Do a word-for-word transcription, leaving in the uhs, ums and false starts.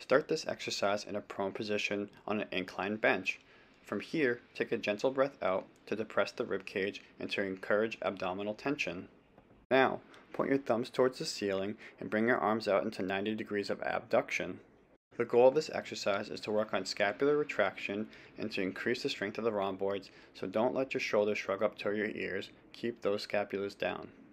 Start this exercise in a prone position on an inclined bench. From here, take a gentle breath out to depress the rib cage and to encourage abdominal tension. Now, point your thumbs towards the ceiling and bring your arms out into ninety degrees of abduction. The goal of this exercise is to work on scapular retraction and to increase the strength of the rhomboids, so don't let your shoulders shrug up to your ears. Keep those scapulars down.